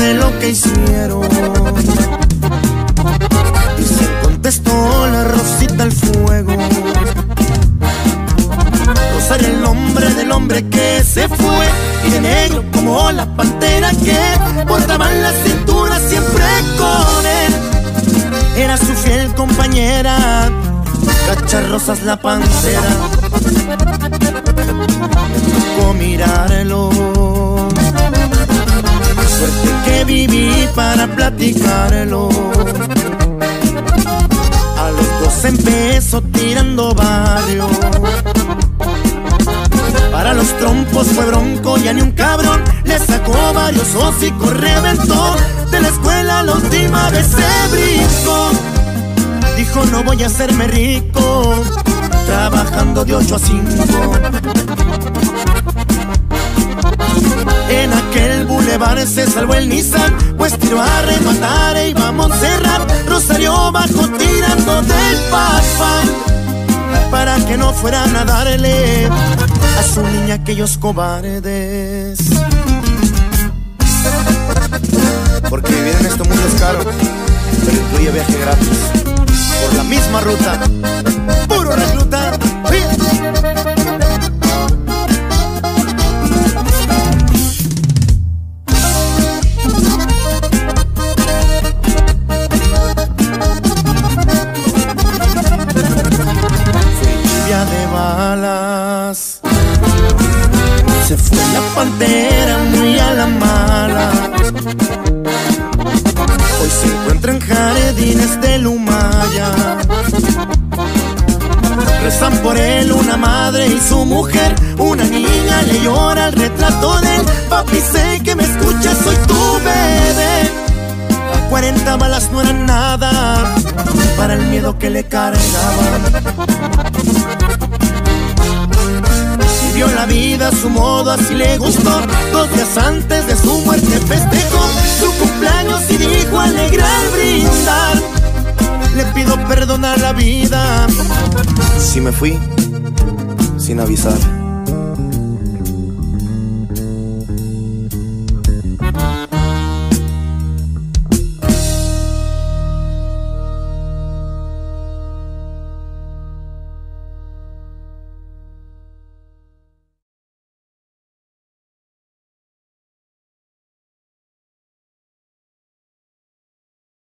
de lo que hicieron. Y se contestó la Rosita al fuego. Rosario, el nombre del hombre que se fue, y de negro como la pantera que portaba en la cintura siempre con él. Era su fiel compañera, Cacharrosas la pantera. Me tocó mirarlo, suerte que viví para platicarlo. A los dos empezó tirando barrio. Para los trompos fue bronco, ya ni un cabrón le sacó varios hocicos, reventó. De la escuela la última vez se brincó. Dijo no voy a hacerme rico trabajando de 8 a 5. En aquel bulevar se salvó el Nissan, pues tiró a rematar e iba a Montserrat. Rosario bajó tirando del Pathfinder para que no fueran a darle a su niña aquellos cobardes. Porque vivir en este mundo es caro, pero incluye viaje gratis por la misma ruta. Puro recluta. De balas se fue la pantera muy a la mala. Hoy se encuentra en jardines de Lumaya. Rezan por él una madre y su mujer. Una niña le llora el retrato de él. Papi, sé que me escuchas, soy tu bebé. 40 balas no eran nada para el miedo que le cargaban. Vivió la vida a su modo, así le gustó. 2 días antes de su muerte festejó su cumpleaños y dijo alegrar, brindar. Le pido perdón a la vida si me fui sin avisar.